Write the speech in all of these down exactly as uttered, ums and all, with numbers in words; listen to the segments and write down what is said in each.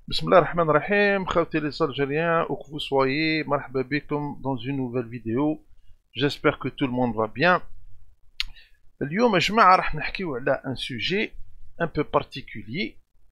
Bismillah ar-Rahman ar-Rahim, khawti les Algériens, où que vous soyez, marhaba bikum dans une nouvelle vidéo. J'espère que tout le monde va bien. اليوم يا جماعة راح نحكيو على un sujet un peu particulier,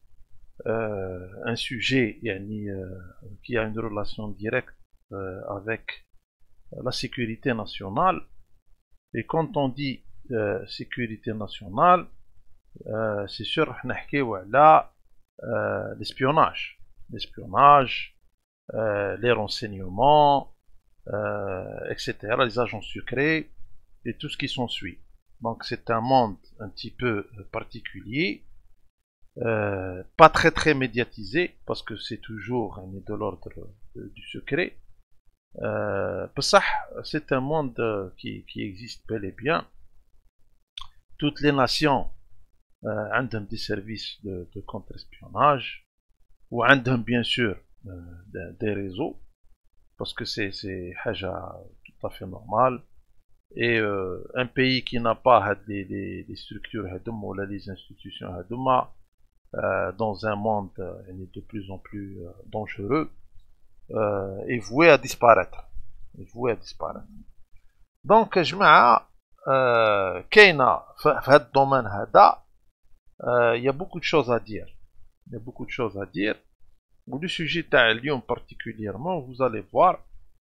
euh, un sujet يعني, euh, qui a une relation directe euh, avec la sécurité nationale. Et quand on dit euh, sécurité nationale, euh, c'est sûr راح نحكيو على euh, l'espionnage, l'espionnage, euh, les renseignements, euh, et cetera, les agents secrets et tout ce qui s'ensuit. Donc c'est un monde un petit peu particulier, euh, pas très très médiatisé parce que c'est toujours de l'ordre du secret. Euh, c'est un monde qui, qui existe bel et bien. Toutes les nations euh, ont des services de, de contre-espionnage ou ont bien sûr euh, des réseaux parce que c'est tout à fait normal. Et euh, un pays qui n'a pas des, des, des structures ou les institutions euh, dans un monde euh, de plus en plus euh, dangereux euh, est voué à disparaître. Est voué à disparaître. Donc, جماعة euh, كاينة في هذا الدومين هذا il y a beaucoup de choses à dire. Il y a beaucoup de choses à dire. Ou le sujet تاع اليوم particulièrement, vous allez voir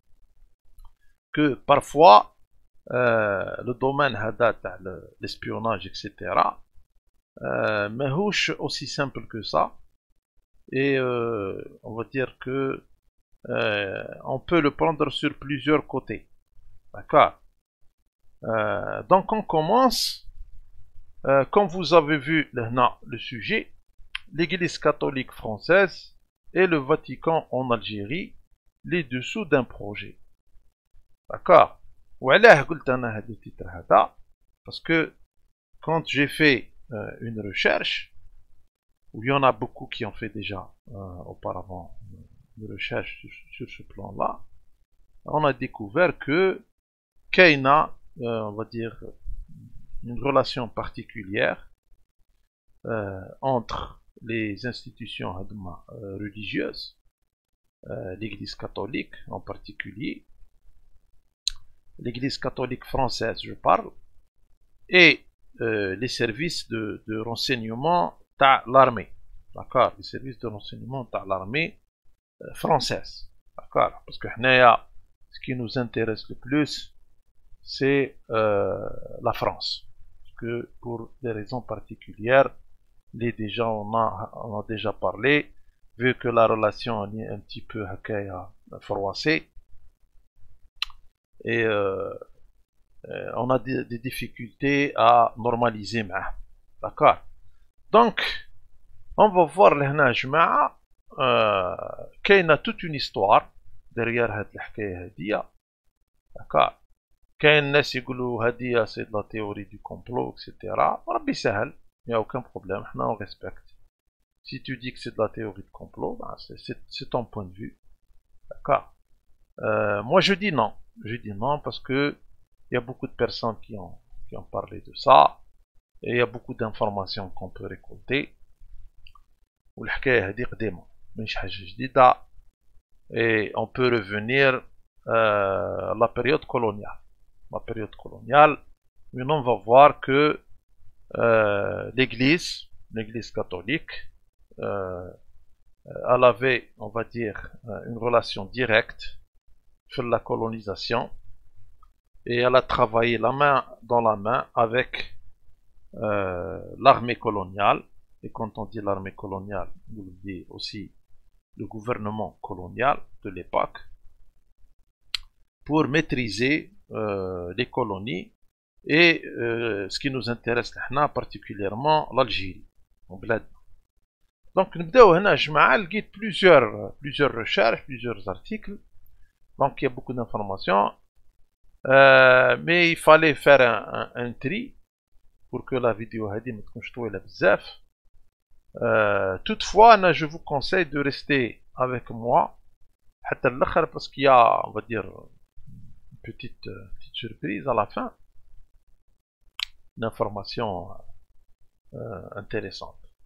que parfois Euh, le domaine هذا تاع l'espionnage, et cetera euh, ماهوش aussi simple que ça. Et euh, on va dire que euh, on peut le prendre sur plusieurs côtés. D'accord. euh, Donc on commence. Euh, comme vous avez vu là, le sujet, l'Église catholique française et le Vatican en Algérie, les dessous d'un projet. D'accord. وعلاه قلت انا هذا التتر هذا parce que quand j'ai fait euh, une recherche, où il y en a beaucoup qui ont fait déjà euh, auparavant une recherche sur, sur ce plan-là, on a découvert que Kaina, euh, on va dire, une relation particulière euh, entre les institutions euh, religieuses, euh, l'Église catholique en particulier, l'Église catholique française, je parle, et euh, les services de, de renseignement de l'armée. D'accord. Les services de renseignement de l'armée euh, française. D'accord. Parce que ce qui nous intéresse le plus, c'est euh, la France. Parce que pour des raisons particulières, les déjà, on a, on a déjà parlé, vu que la relation est un petit peu froissée. Et euh, euh, on a des, des difficultés à normaliser. D'accord. Donc, on va voir là, جماعة, euh, كاينة toute une histoire derrière هاد الحكاية هادية. D'accord. كاين الناس يقولوا هادية c'est de la théorie du complot, et cetera. ربي سهل, il n'y a aucun problème, احنا on respecte. Si tu dis que c'est de la théorie du complot, ben c'est ton point de vue. D'accord. Euh, moi je dis non. Je dis non parce que il y a beaucoup de personnes qui ont, qui ont parlé de ça et il y a beaucoup d'informations qu'on peut récolter. Et on peut revenir euh, à la période coloniale. La période coloniale, mais on va voir que euh, l'Église, l'Église catholique, euh, elle avait, on va dire, une relation directe sur la colonisation et elle a travaillé la main dans la main avec euh, l'armée coloniale. Et quand on dit l'armée coloniale, on dit aussi le gouvernement colonial de l'époque pour maîtriser euh, les colonies et euh, ce qui nous intéresse là, particulièrement l'Algérie. Donc نبداو هنا جماعة, لقيت plusieurs plusieurs recherches, plusieurs articles. Donc il y a beaucoup d'informations, euh, mais il fallait faire un, un, un tri pour que la vidéo هذه ما تكونش طويلة بزاف. Euh, toutefois, là, je vous conseille de rester avec moi حتى الآخر parce qu'il y a, on va dire, une petite, petite surprise à la fin, une information euh, intéressante.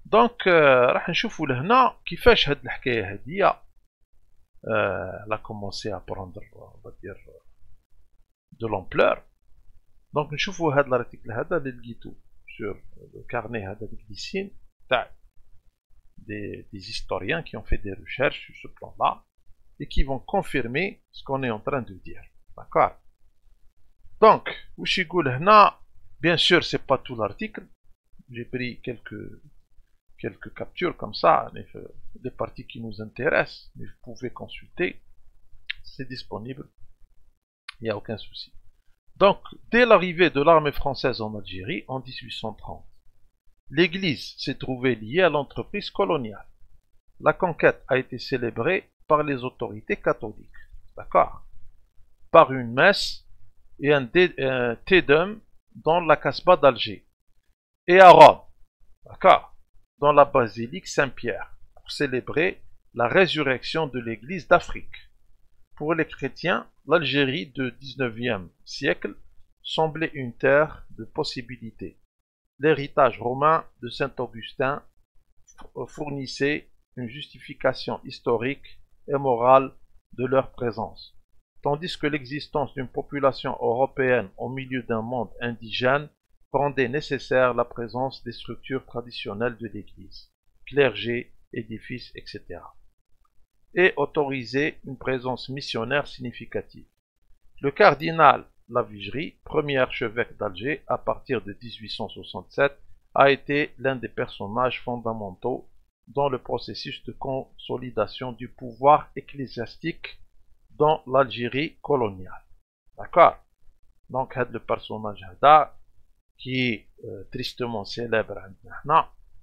دونك راح نشوفوا لهنا كيفاش هاد الحكايه هادية لا كومونسي ا بروندر on va dire de l'ampleur. دونك نشوفوا هاد الارتيكل هذا اللي لقيتو sur le carnet هذا de glycine تاع des, des historiens qui ont fait des recherches sur ce plan-là et qui vont confirmer ce qu'on est en train de dire. D'accord? Donc, واش يقول هنا bien sûr c'est pas tout l'article, j'ai pris quelques quelques captures comme ça, des parties qui nous intéressent, mais vous pouvez consulter, c'est disponible, il n'y a aucun souci. Donc, dès l'arrivée de l'armée française en Algérie en mille huit cent trente, l'Église s'est trouvée liée à l'entreprise coloniale. La conquête a été célébrée par les autorités catholiques, d'accord, par une messe et un Tédum dans la Casbah d'Alger, et à Rome, d'accord, dans la basilique Saint-Pierre, pour célébrer la résurrection de l'Église d'Afrique. Pour les chrétiens, l'Algérie du dix-neuvième siècle semblait une terre de possibilités. L'héritage romain de Saint-Augustin fournissait une justification historique et morale de leur présence, tandis que l'existence d'une population européenne au milieu d'un monde indigène rendait nécessaire la présence des structures traditionnelles de l'Église, clergé, édifices, et cetera, et autorisait une présence missionnaire significative. Le cardinal Lavigerie, premier archevêque d'Alger à partir de mille huit cent soixante-sept, a été l'un des personnages fondamentaux dans le processus de consolidation du pouvoir ecclésiastique dans l'Algérie coloniale. D'accord? Donc, le personnage là, qui est euh, tristement célèbre maintenant,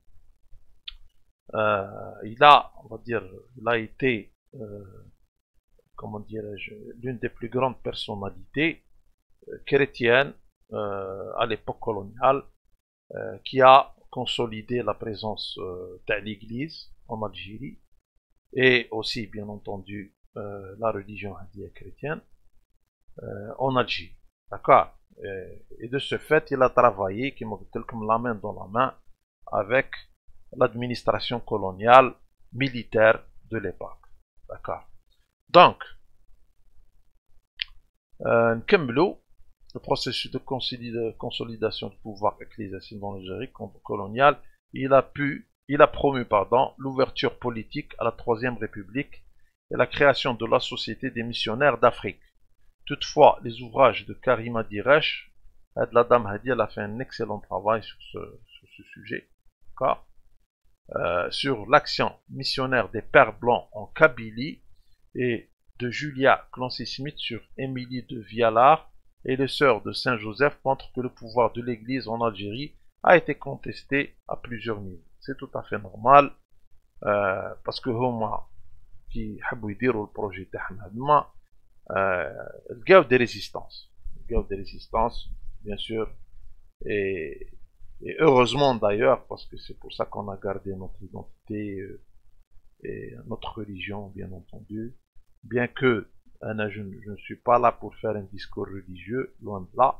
euh, il a, on va dire, il a été, euh, comment dirais-je, l'une des plus grandes personnalités euh, chrétiennes euh, à l'époque coloniale, euh, qui a consolidé la présence euh, de l'Église en Algérie, et aussi, bien entendu, euh, la religion hadithia chrétienne euh, en Algérie. D'accord? Et de ce fait, il a travaillé, qui m'a dit comme la main dans la main, avec l'administration coloniale militaire de l'époque. D'accord? Donc, euh, le processus de consolidation du pouvoir ecclésiastique dans l'Algérie coloniale, il a pu, il a promu, pardon, l'ouverture politique à la Troisième République et la création de la Société des missionnaires d'Afrique. Toutefois, les ouvrages de Karima Diresh, de la dame Hadi, elle a fait un excellent travail sur ce, sur ce sujet, euh, sur l'action missionnaire des Pères Blancs en Kabylie, et de Julia Clancy-Smith sur Émilie de Vialard et les sœurs de Saint-Joseph montrent que le pouvoir de l'Église en Algérie a été contesté à plusieurs niveaux. C'est tout à fait normal, euh, parce que هما qui حبوا يديروا البروجي تاعهم هذوما لقاو des résistances, لقاو des résistances, bien sûr, et, et heureusement d'ailleurs, parce que c'est pour ça qu'on a gardé notre identité euh, et notre religion, bien entendu, bien que euh, je, je ne suis pas là pour faire un discours religieux, loin de là,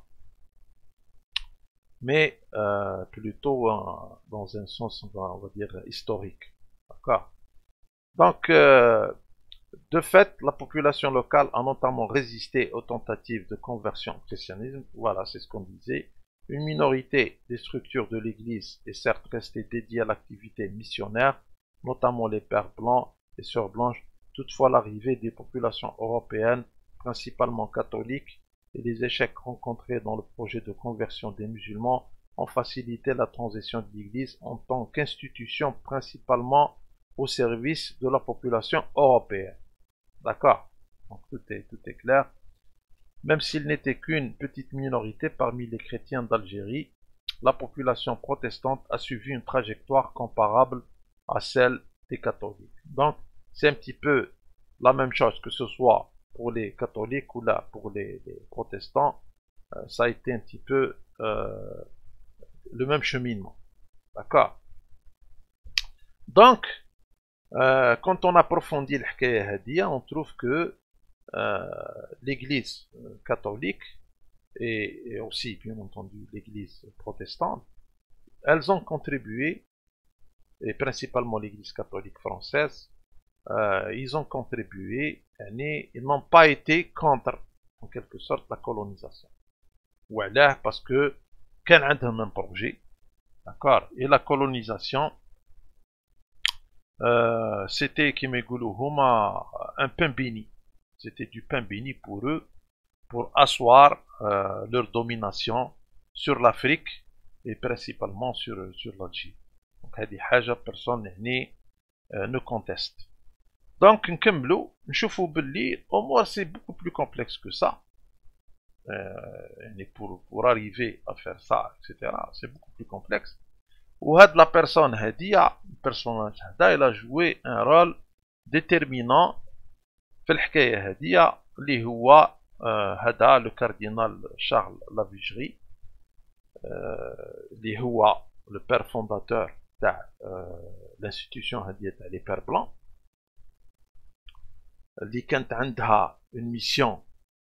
mais euh, plutôt euh, dans un sens, on va, on va dire, historique. D'accord? Donc, euh, de fait, la population locale a notamment résisté aux tentatives de conversion au christianisme. Voilà, c'est ce qu'on disait. Une minorité des structures de l'Église est certes restée dédiée à l'activité missionnaire, notamment les Pères Blancs et Sœurs Blanches. Toutefois, l'arrivée des populations européennes, principalement catholiques, et les échecs rencontrés dans le projet de conversion des musulmans ont facilité la transition de l'Église en tant qu'institution principalement au service de la population européenne. D'accord? Donc tout est, tout est clair. Même s'il n'était qu'une petite minorité parmi les chrétiens d'Algérie, la population protestante a suivi une trajectoire comparable à celle des catholiques. Donc c'est un petit peu la même chose, que ce soit pour les catholiques ou là pour les, les protestants, euh, ça a été un petit peu euh, le même cheminement. D'accord? Donc, euh, quand on approfondit l'hikaya hadia, on trouve que euh, l'église catholique et, et aussi, bien entendu, l'église protestante, elles ont contribué et principalement l'Église catholique française, euh, ils ont contribué, ils n'ont pas été contre, en quelque sorte, la colonisation. Voilà, parce que, quel est un projet, d'accord, et la colonisation, euh, c'était, qui un pain béni. C'était du pain béni pour eux, pour asseoir euh, leur domination sur l'Afrique et principalement sur, sur l'Algérie. Donc, هذه حاجة personne يعني euh, ne conteste. Donc, نكملوا نشوفوا باللي الأمور c'est beaucoup plus complexe que ça. Euh, pour, pour arriver à faire ça, et cetera, c'est beaucoup plus complexe. وهاد la personne هادية, le personnage هذا, il a joué un rôle déterminant في الحكاية هادية اللي هو هذا لو كاردينال شارل لافيجري اللي هو لو بير فونداتور تاع l'institution هادية تاع لي بير بلان اللي كانت عندها une mission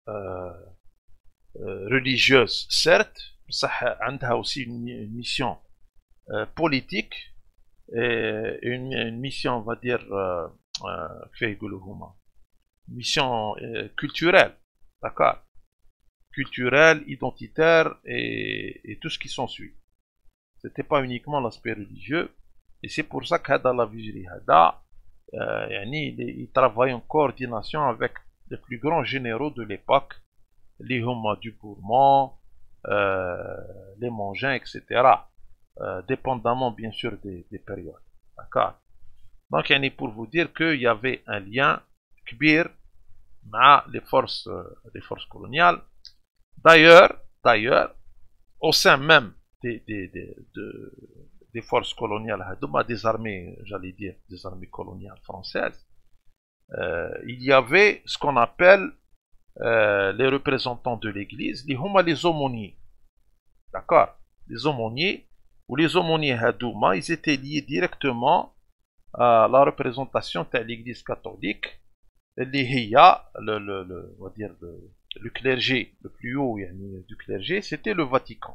religieuse certes بصح عندها aussi une mission politique et une, une mission on va dire كيف يقولوا هما mission culturelle, d'accord, culturelle, identitaire et, et tout ce qui s'ensuit. C'était pas uniquement l'aspect religieux, et c'est pour ça qu'Hada la Vigili Hada, euh, il, il travaille en coordination avec les plus grands généraux de l'époque, les Homa du Bourmont, euh, les Mangins, et cetera. Euh, dépendamment bien sûr des, des périodes, d'accord. Donc, il pour vous dire qu'il y avait un lien kbir مع les forces, les forces coloniales. D'ailleurs, d'ailleurs, au sein même des, des, des, de, des forces coloniales, des armées, j'allais dire, des armées coloniales françaises, euh, il y avait ce qu'on appelle euh, les représentants de l'Église, les huma les aumôniers. D'accord? Les aumôniers, ou les aumôniers hadouma, ils étaient liés directement à la représentation de l'Église catholique. اللي هي le, le, le, on va dire le, le clergé le plus haut يعني, du clergé, c'était le Vatican.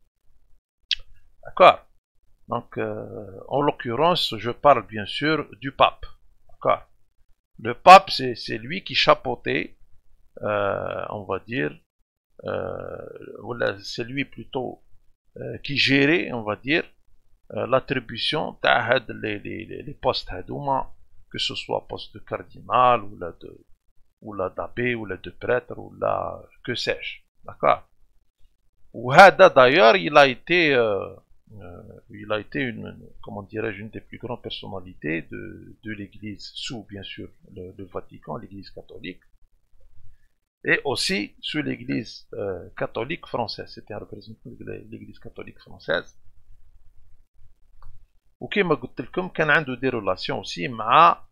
D'accord. Donc, euh, en l'occurrence, je parle bien sûr du pape. D'accord. Le pape, c'est lui qui chapeautait, euh, on va dire, euh, c'est lui plutôt euh, qui gérait, on va dire, euh, l'attribution de les, les, les postes hadouma, que ce soit poste de cardinal, ou là de, ou là d'abbé, ou là de prêtre, ou là, que sais-je, d'accord. Ou Hada d'ailleurs, il a été, euh, euh, il a été une, comment dirais-je, une des plus grandes personnalités de, de l'Église, sous bien sûr le, le Vatican, l'Église catholique, et aussi sous l'Église euh, catholique française. C'était un représentant de l'Église catholique française. وكما قلت لكم كان عنده des relations aussi مع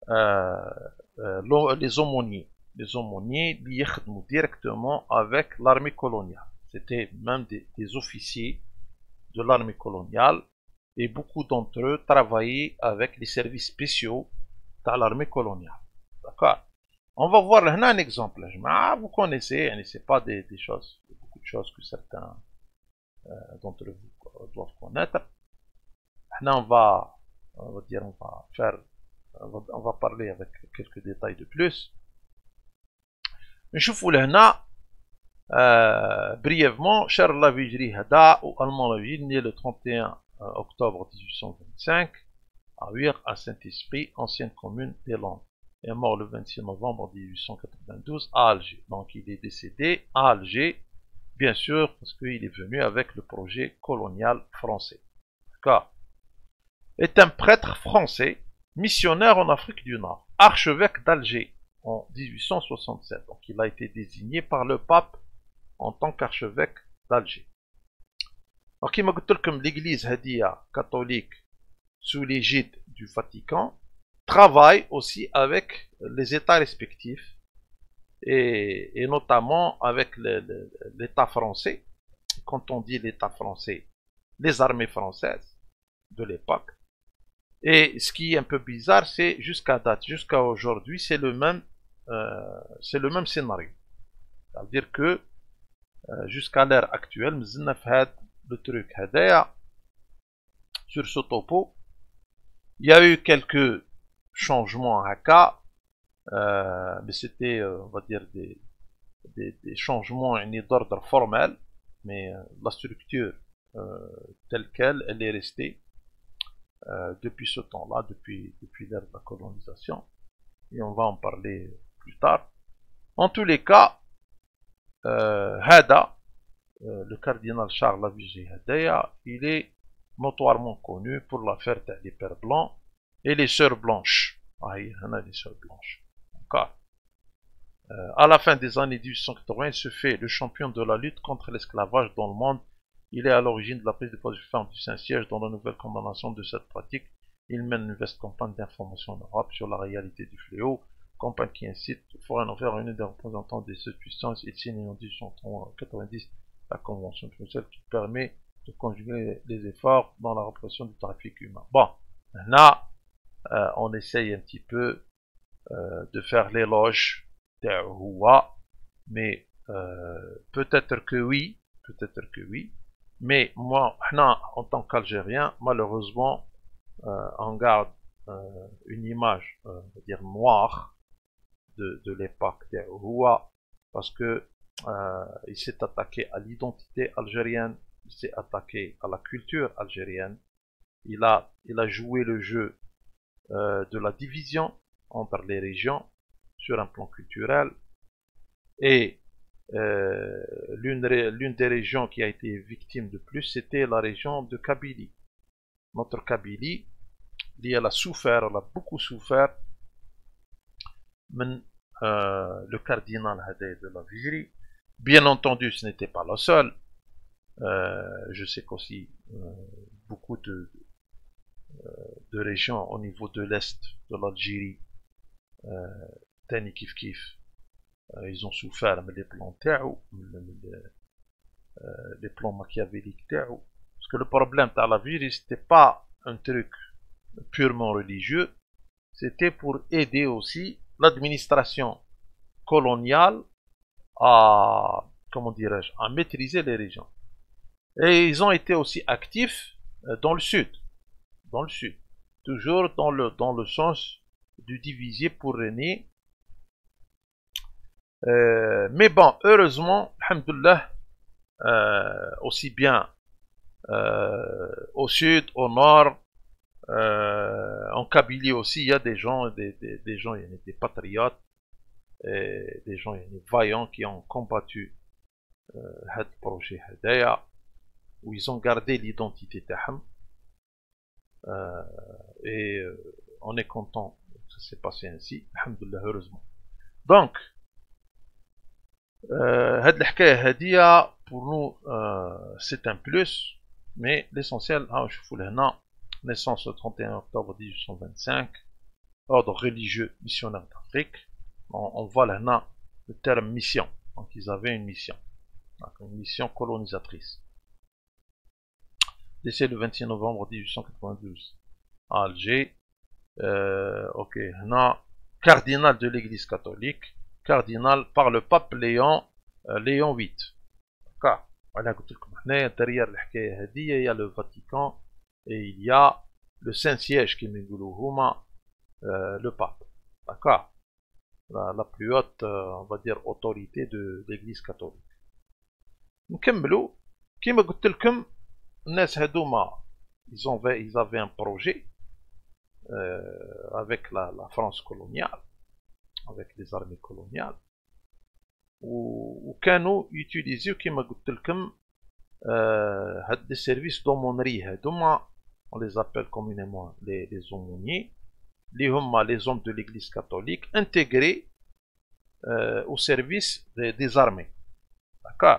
les aumôniers, les aumôniers اللي يخدموا directement avec l'armée coloniale. C'était même des, des officiers de l'armée coloniale et beaucoup d'entre eux travaillaient avec les services spéciaux de l'armée coloniale. D'accord. On va voir là un exemple. Vous connaissez, c'est pas des, des choses, beaucoup de choses que certains euh, d'entre vous doivent connaître. Là, on va, on va dire, on va faire, on va, on va parler avec quelques détails de plus. نشوفوا لهنا euh, brièvement Charles Lavigry هذا وألمان Lavigry né le trente et un octobre mille huit cent vingt-cinq à Huir à Saint-Esprit, ancienne commune des Landes, est mort le vingt-six novembre mille huit cent quatre-vingt-douze à Alger. Donc il est décédé à Alger, bien sûr, parce qu'il est venu avec le projet colonial français. D'accord. Est un prêtre français, missionnaire en Afrique du Nord, archevêque d'Alger en mille huit cent soixante-sept. Donc il a été désigné par le pape en tant qu'archevêque d'Alger. Alors qui m'a dit que l'église Hadia catholique sous l'égide du Vatican travaille aussi avec les États respectifs et, et notamment avec l'État français. Quand on dit l'État français, les armées françaises de l'époque. Et ce qui est un peu bizarre, c'est jusqu'à date, jusqu'à aujourd'hui, c'est le même, euh, c'est le même scénario. C'est-à-dire que euh, jusqu'à l'ère actuelle, le truc hadaya sur ce topo, Il y a eu quelques changements à K, euh, mais c'était, euh, on va dire, des, des, des changements d'ordre formel, mais euh, la structure euh, telle qu'elle, elle est restée euh, depuis ce temps-là, depuis, depuis l'ère de la colonisation, et on va en parler plus tard. En tous les cas, euh, Hada, euh, le cardinal Charles Lavigé Hadaya, il est notoirement connu pour l'affaire des pères blancs et les sœurs blanches. Ah, il y en a les sœurs blanches. Encore. Euh, à la fin des années mille huit cent quatre-vingts, il se fait le champion de la lutte contre l'esclavage dans le monde. Il est à l'origine de la prise de poste du femmes du Saint-Siège dans la nouvelle condamnation de cette pratique. Il mène une vaste campagne d'information en Europe sur la réalité du fléau, campagne qui incite Foreign Affairs réunir des représentants des sept puissances et signe en mille huit cent quatre-vingt-dix la Convention de Bruxelles qui permet de conjuguer les efforts dans la répression du trafic humain. Bon, là, euh, on essaye un petit peu euh, de faire l'éloge d'Ahoua, mais euh, peut-être que oui, peut-être que oui, mais moi, en tant qu'Algérien, malheureusement, euh, on garde euh, une image, euh, on va dire noire, de, de l'époque d'Ahoua, parce que euh, il s'est attaqué à l'identité algérienne, il s'est attaqué à la culture algérienne, il a, il a joué le jeu euh, de la division entre les régions sur un plan culturel, et euh, l'une des régions qui a été victime de plus, c'était la région de Kabylie. Notre Kabylie, elle a souffert, elle a beaucoup souffert men, euh, le cardinal Hadaya de la Vigerie. Bien entendu, ce n'était pas la seule. Euh, je sais qu'aussi euh, beaucoup de, euh, de régions au niveau de l'Est de l'Algérie, euh, Tani Kif Kif, euh, ils ont souffert mais les plans Tao, les, euh, les plans machiavéliques Tao. Parce que le problème de la Vigerie, c'était pas un truc purement religieux, c'était pour aider aussi l'administration coloniale à, comment dirais-je, à maîtriser les régions. Et ils ont été aussi actifs dans le sud, dans le sud, toujours dans le, dans le sens du diviser pour régner. Euh, mais bon, heureusement, alhamdoulilah, euh, aussi bien euh, au sud, au nord, euh, en Kabylie aussi, il y a des gens, des, des, des gens, il y a des patriotes, et des gens, il y a des vaillants qui ont combattu euh, le projet Hadaya, où ils ont gardé l'identité Taham. Euh, et euh, on est content que ça s'est passé ainsi, alhamdoulilah, heureusement. Donc, هاد الحكاية هادية pour nous euh, c'est un plus, mais l'essentiel, hein, je vous l'ai naissance le trente et un octobre mille huit cent vingt-cinq, ordre religieux missionnaire d'Afrique. On, on voit là le terme mission, donc ils avaient une mission, donc une mission colonisatrice. Décès le vingt-six novembre mille huit cent quatre-vingt-douze à Alger. Euh, ok, là, cardinal de l'Église catholique, cardinal par le pape Léon, euh, Léon huit. D'accord. Voilà, derrière l'hikaye hadiya, il y a le Vatican et il y a le Saint-Siège qui est euh, le pape. D'accord. La, la plus haute, euh, on va dire, autorité de l'Église catholique. نكملوا كما قلت لكم الناس هذوما ils ont ils avaient un projet euh, avec la, la France coloniale, avec les armées coloniales, وكانوا يوتيليزيو كما قلت لكم هاد des services d'aumônerie هذوما on les appelle communément les, les aumôniers اللي هما les hommes de l'église catholique intégrés euh, au service des, des armées. D'accord.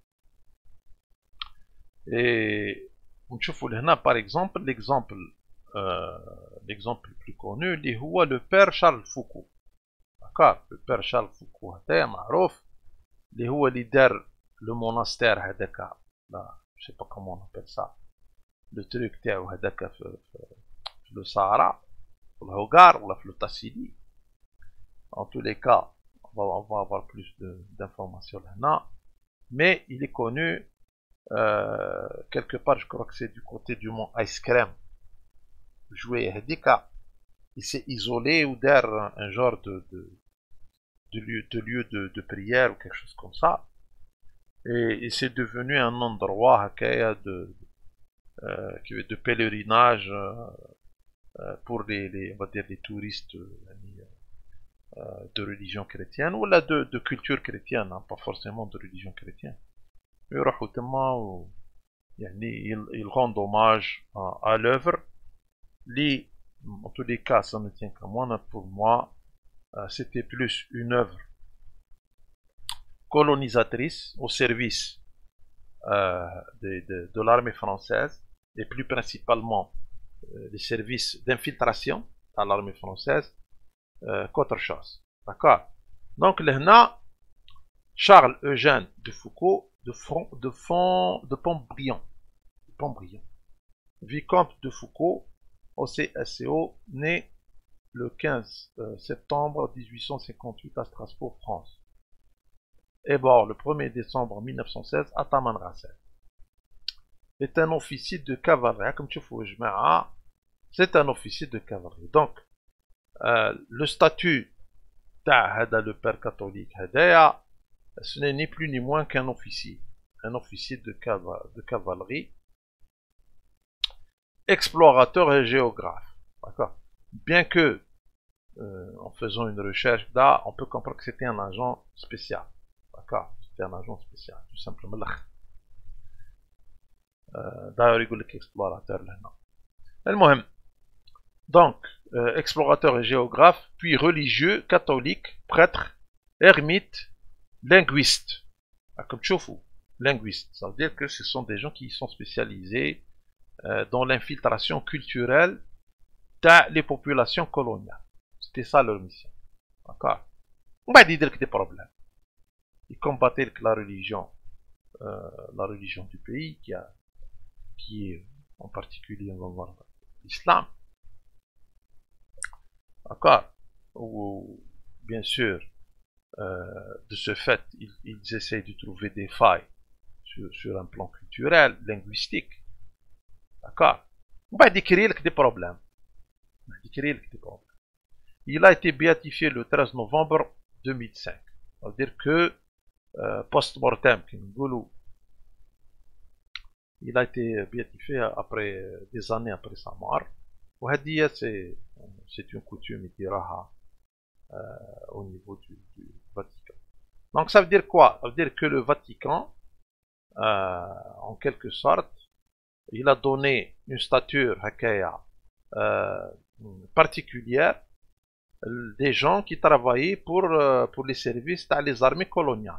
Et نشوفوا لهنا par exemple l'exemple euh, l'exemple le plus connu اللي هو le père Charles Foucault. D'accord. Le père Charles Foucault هذا معروف اللي هو اللي دار le monastère هذاك لا je sais pas comment on appelle ça le truc تاعو هذاك في, في le Sahara في الهوغار ولا في le Tassili. En tous les cas on va, on va avoir plus d'informations là, mais il est connu euh, quelque part, je crois que c'est du côté du mont Ice Cream. joué Hadika, il s'est isolé ou d'air un genre de, de, de lieu, de, lieu de, de prière ou quelque chose comme ça. Et, et c'est devenu un endroit de, euh, de pèlerinage euh, pour les, les, on va dire les touristes euh, de religion chrétienne ou là de, de culture chrétienne, hein, pas forcément de religion chrétienne. Mais ils rendent hommage à, à l'œuvre. En tous les cas, ça ne tient qu'à moi. Pour moi, euh, c'était plus une œuvre colonisatrice au service euh, de, de, de l'armée française et plus principalement euh, les services d'infiltration à l'armée française euh, qu'autre chose. D'accord. Donc, là, Charles Eugène de Foucault de, Fond, de, Fond, de Pontbriand, de Pontbriand, vicomte de Foucault, O C S C O, né le quinze septembre mille huit cent cinquante-huit à Strasbourg, France. Et mort le premier décembre mille neuf cent seize à Tamanrasset. Est un officier de cavalerie, comme tu vois, c'est un officier de cavalerie. Donc, euh, le statut de le père catholique, ce n'est ni plus ni moins qu'un officier, un officier de, caval de cavalerie, explorateur et géographe. D'accord. Bien que, euh, en faisant une recherche, là, on peut comprendre que c'était un agent spécial. D'accord. C'était un agent spécial, tout simplement. Euh, D'ailleurs, il dit explorateur là. Donc, euh, explorateur et géographe, puis religieux, catholique, prêtre, ermite, linguiste. Ah, comme Chofou, linguiste. Ça veut dire que ce sont des gens qui sont spécialisés euh, dans l'infiltration culturelle dans les populations coloniales. C'était ça leur mission. D'accord. On va dire que des problèmes. Ils combattaient la religion, euh, la religion du pays, qui, a, qui est en particulier, on va voir, l'islam. D'accord. Ou, bien sûr, euh, de ce fait, ils, ils essayent de trouver des failles sur, sur un plan culturel, linguistique. D'accord. On va décrire des problèmes. On va décrire des problèmes. Il a été béatifié le treize novembre deux mille cinq. Ça veut dire que euh, post-mortem, il a été béatifié après des années après sa mort. C'est c'est une coutume euh, au niveau du, du Vatican. Donc ça veut dire quoi? Ça veut dire que le Vatican, euh, en quelque sorte, il a donné une stature euh, particulière des gens qui travaillaient pour, euh, pour les services dans les armées coloniales.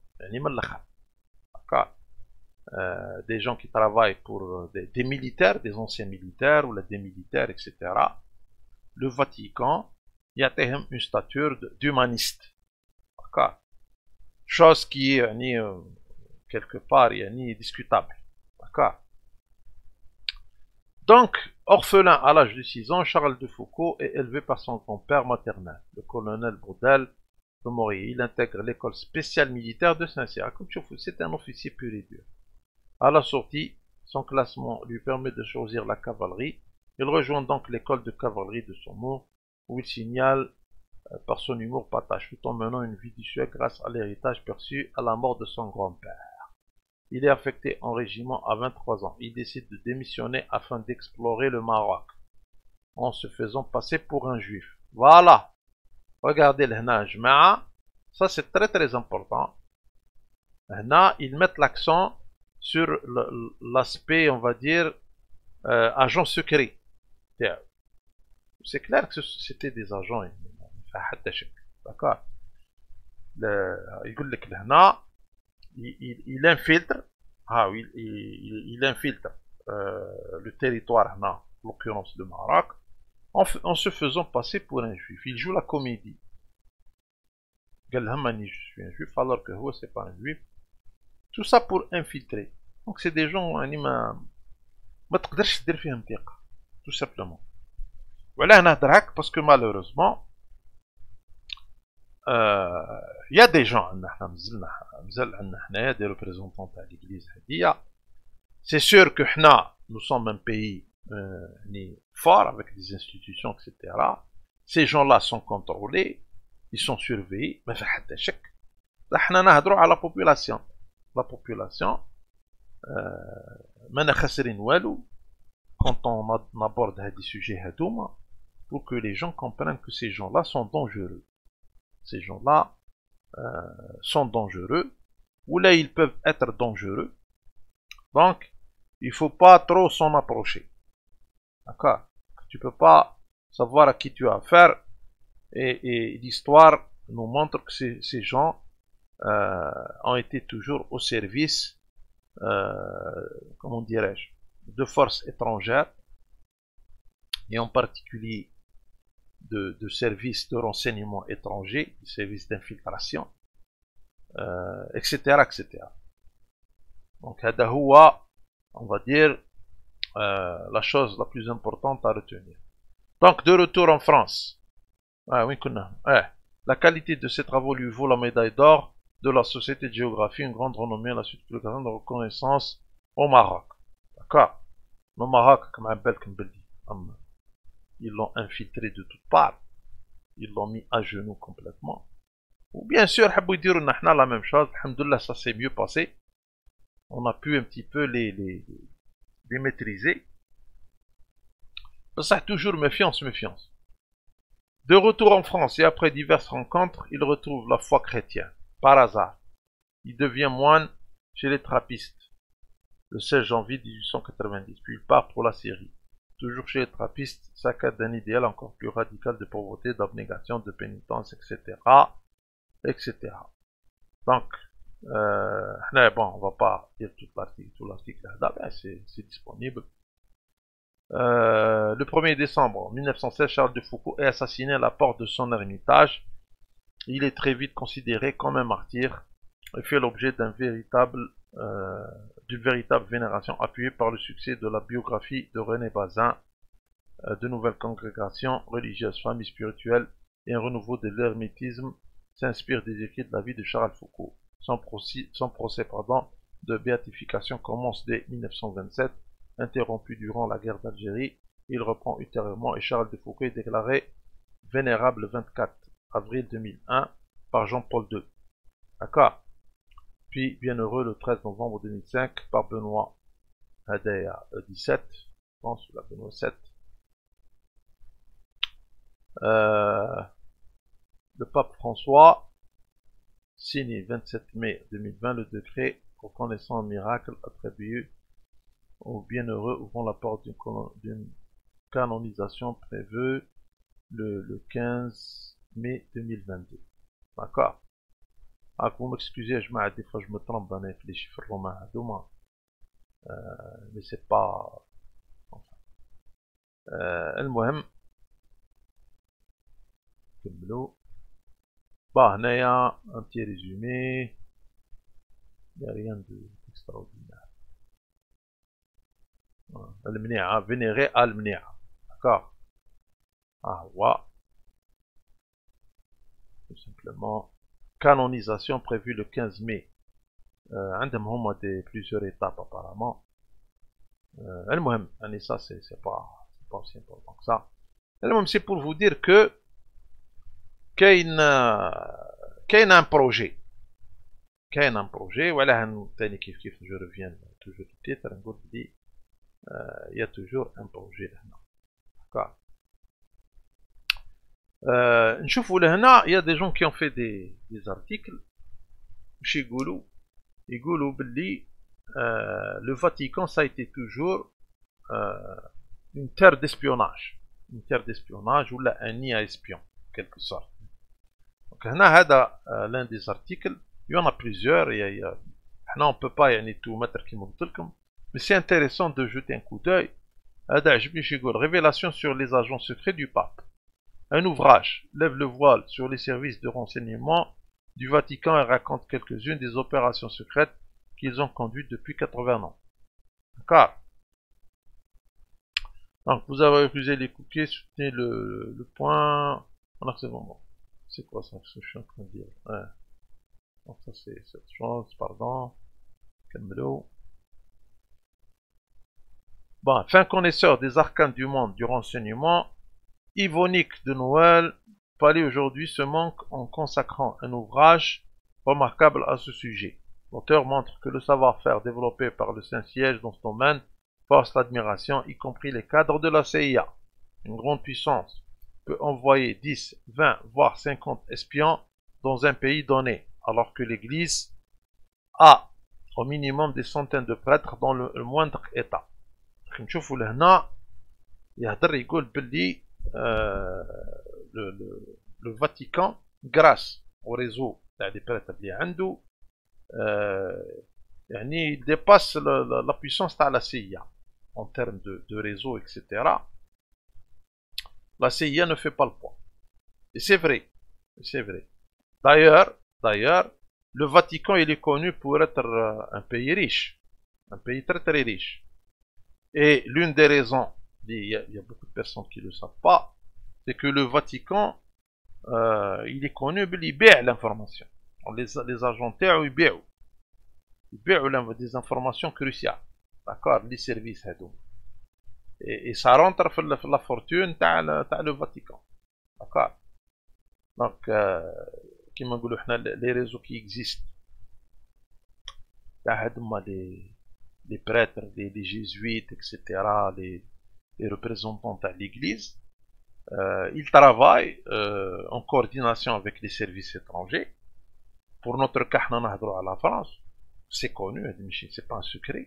Euh, des gens qui travaillent pour des, des militaires, des anciens militaires ou des militaires, et cetera. Le Vatican, il y a une stature d'humaniste. Chose qui est ni, euh, quelque part ni discutable. Donc, orphelin à l'âge de six ans, Charles de Foucault est élevé par son grand-père maternel, le colonel Braudel de Maurier. Il intègre l'école spéciale militaire de Saint-Cyr. Comme tu vois, c'est un officier pur et dur. À la sortie, son classement lui permet de choisir la cavalerie. Il rejoint donc l'école de cavalerie de Saumur, où il signale euh, par son humour patache, tout en menant une vie dissuète grâce à l'héritage perçu à la mort de son grand-père. Il est affecté en régiment à vingt-trois ans. Il décide de démissionner afin d'explorer le Maroc, en se faisant passer pour un juif. Voilà. Regardez le hna jma'a. Ça c'est très très important. Hna, ils mettent l'accent sur l'aspect, on va dire, euh, agent secret. C'est clair que c'était des agents. D'accord. Il dit là, il, il infiltre, ah oui, il, il, il infiltre euh, le territoire, en l'occurrence le Maroc, en, en se faisant passer pour un juif. Il joue la comédie. Je suis un juif alors que c'est pas un juif. Tout ça pour infiltrer. Donc c'est des gens ما ما تقدرش تدير فيهم ثقة tout simplement. Voilà نهضرك parce que malheureusement il euh, y a des gens حنا مازلنا مازال عندنا حنايا des représentants تاع l'église هذيا. C'est sûr que حنا nous sommes un pays euh, forts, avec des institutions, et cetera. Ces gens-là sont contrôlés, ils sont surveillés, mais fait حتى شك. احنا نهضروا على la population. La population, ما خاسرين والو quand on aborde des sujets hadouma, pour que les gens comprennent que ces gens-là sont dangereux. Ces gens-là euh, sont dangereux, ou là ils peuvent être dangereux. Donc, il ne faut pas trop s'en approcher. D'accord? Tu ne peux pas savoir à qui tu as affaire, et, et l'histoire nous montre que ces, ces gens euh, ont été toujours au service, euh, comment dirais-je, de forces étrangères, et en particulier de, de services de renseignement étrangers, de services d'infiltration, euh, et cetera, et cetera. Donc, هذا هو, on va dire, euh, la chose la plus importante à retenir. Donc, de retour en France. Ah, oui, ouais. La qualité de ces travaux lui vaut la médaille d'or de la Société de géographie, une grande renommée à la suite de la reconnaissance au Maroc. D'accord? Le Maroc, comme un bel ils l'ont infiltré de toutes parts. Ils l'ont mis à genoux complètement. Ou bien sûr, la même chose. Alhamdoulilah, ça s'est mieux passé. On a pu un petit peu les, les, les maîtriser. Ça, toujours méfiance, méfiance. De retour en France et après diverses rencontres, il retrouve la foi chrétienne. Par hasard. Il devient moine chez les trappistes le seize janvier mille huit cent quatre-vingt-dix. Puis il part pour la Syrie. Toujours chez les trappistes, sa quête d'un idéal encore plus radical de pauvreté, d'abnégation, de pénitence, et cetera, et cetera. Donc, euh, bon, on va pas dire toute l'article, tout l'article, c'est disponible. Euh, le premier décembre mille neuf cent seize, Charles de Foucault est assassiné à la porte de son ermitage. Il est très vite considéré comme un martyr et fait l'objet d'un véritable euh, d'une véritable vénération appuyée par le succès de la biographie de René Bazin, euh, de nouvelles congrégations religieuses, familles spirituelles et un renouveau de l'hermétisme s'inspire des écrits de la vie de Charles Foucault. Son procès, son procès pardon, de béatification commence dès mille neuf cent vingt-sept, interrompu durant la guerre d'Algérie. Il reprend ultérieurement et Charles de Foucault est déclaré vénérable le vingt-quatre avril deux mille un par Jean-Paul deux. D'accord? Puis bienheureux le treize novembre deux mille cinq par Benoît Hadea dix-sept, je pense, la Benoît sept. Euh, le pape François signe vingt-sept mai deux mille vingt le décret reconnaissant un miracle attribué au bienheureux ouvrant la porte d'une canonisation prévue le, le quinze mai deux mille vingt-deux. D'accord? Ah, vous m'excusez, je des fois je me trompe dans les chiffres romains, euh, mais c'est pas. Enfin. Euh, المهم كملوا. Bah, هنايا un petit résumé. Il n'y a rien d'extraordinaire. المنيعة, vénérer المنيعة. D'accord? Ah, ouais. Tout simplement. Canonisation prévue le quinze mai. عندهم هما des plusieurs étapes apparemment. المهم, يعني ça c'est pas c'est pas aussi important que ça. المهم, c'est pour vous dire que كاين كاين un projet. كاين un projet. وعلاه ثاني كيف كيف je reviens toujours du titre نقول بدي il y a toujours un projet هنا. D'accord. Euh, نشوفوا لهنا il y a des gens qui ont fait des, des articles واش يقولوا يقولوا باللي euh, le Vatican ça a été toujours euh, une terre d'espionnage une terre d'espionnage ou un nid à espions en quelque sorte. Donc هنا هذا euh, l'un des articles, il y en a plusieurs, il y a, il y a احنا on peut pas يعني tout mettre كيما قلت لكم, mais c'est intéressant de jeter un coup d'œil. هذا عجبني شي يقول révélation sur les agents secrets du pape. Un ouvrage lève le voile sur les services de renseignement du Vatican et raconte quelques-unes des opérations secrètes qu'ils ont conduites depuis quatre-vingts ans. D'accord. Donc, vous avez refusé les cookies, soutenez le, le point. Alors, c'est bon. C'est quoi ça, ce que je suis en train de dire? Ouais. Donc, ça, c'est cette chose, pardon. Calme-le. Bon, fin connaisseur des arcanes du monde du renseignement, Yvonique de Noël pallie aujourd'hui ce manque en consacrant un ouvrage remarquable à ce sujet. L'auteur montre que le savoir-faire développé par le Saint-Siège dans ce domaine force l'admiration, y compris les cadres de la C I A. Une grande puissance peut envoyer dix, vingt, voire cinquante espions dans un pays donné, alors que l'Église a au minimum des centaines de prêtres dans le, le moindre état. نشوفوا لهنا يهضر يقول باللي le, le, le Vatican, grâce au réseau des prêtres اللي عنده, يعني il dépasse la, la, la puissance de la C I A en termes de, de réseau, et cetera. La C I A ne fait pas le poids. Et c'est vrai, c'est vrai. D'ailleurs, d'ailleurs, le Vatican, il est connu pour être un pays riche, un pays très très riche. Et l'une des raisons, il y, a, il y a beaucoup de personnes qui ne le savent pas, c'est que le Vatican, euh, il est connu pour libérer l'information. Les, les agents terres, ils libèrent. Ils libèrent des informations cruciales. D'accord, les services. Et, et ça rentre dans la, la fortune de le Vatican. D'accord. Donc, euh, comme on dit, les réseaux qui existent, les, les prêtres, les, les jésuites, et cetera, les, les représentants de l'Église, euh, ils travaillent euh, en coordination avec les services étrangers. Pour notre cas, on a à la France, c'est connu, c'est pas un secret.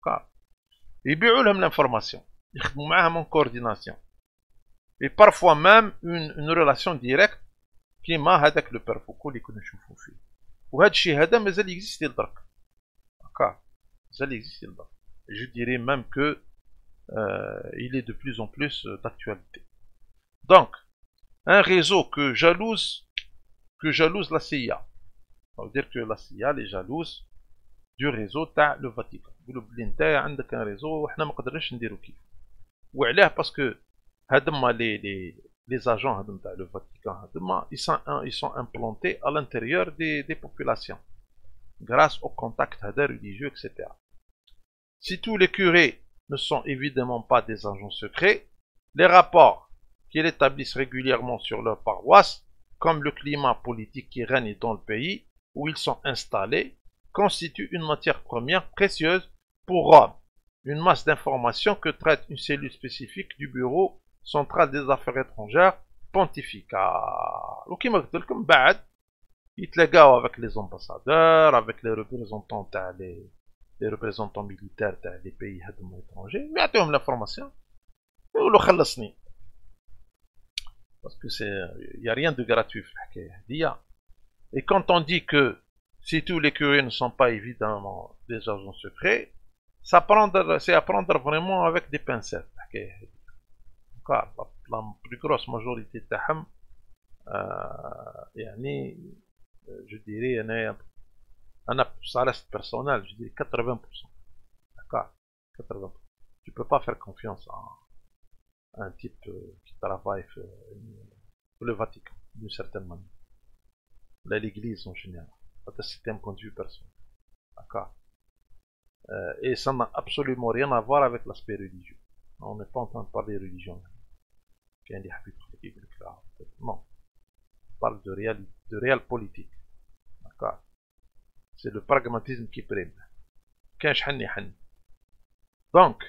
Ils bénéficient l'information, ils travaillent en coordination. Et parfois même une, une relation directe qui m'a avec le père Foucault اللي كنا نشوفوا فيه. وهذا الشيء هذا مازال يكزيستي لدرك. D'accord. مازال يكزيستي لدرك. Je dirais même que euh, il est de plus en plus d'actualité. Donc, un réseau que jalouse, que jalouse la C I A. Ça veut dire que la C I A est jalouse du réseau تاع le Vatican. يقولوا بلي انت عندك un réseau وحنا ما قدرناش نديرو كيف. وعلاه باسكو هادما لي لي les agents de le Vatican, ils sont, ils sont implantés à l'intérieur des, des populations, grâce au contact religieux, et cetera. Si tous les curés ne sont évidemment pas des agents secrets, les rapports qu'ils établissent régulièrement sur leur paroisse, comme le climat politique qui règne dans le pays où ils sont installés, constituent une matière première précieuse pour Rome, une masse d'informations que traite une cellule spécifique du bureau centrale des affaires étrangères pontificales. Ou qui m'a dit comme بعد يتلاقاو avec les ambassadeurs, avec les représentants تاع les, les représentants militaires تاع les pays هذوما étrangers, يعطيهم l'information يقولوا خلصني. Parce que c'est il y a rien de gratuit في الحكايه هذه. Et quand on dit que si tous les curés ne sont pas évidemment des agents secrets, c'est à prendre vraiment avec des pincettes. La, la plus grosse majorité تاعهم euh, يعني je dirais انا انا ça reste personnel, je dirais quatre-vingts pour cent. D'accord, quatre-vingts pour cent. Tu peux pas faire confiance à un type qui travaille pour le Vatican d'une certaine manière. Là, l'église en général. C'est un point de vue personnel. D'accord. Euh, et ça n'a absolument rien à voir avec l'aspect religieux. On n'est pas en train de parler de religion. Non. On parle de réel, de réel politique. D'accord. C'est le pragmatisme qui prime. Donc,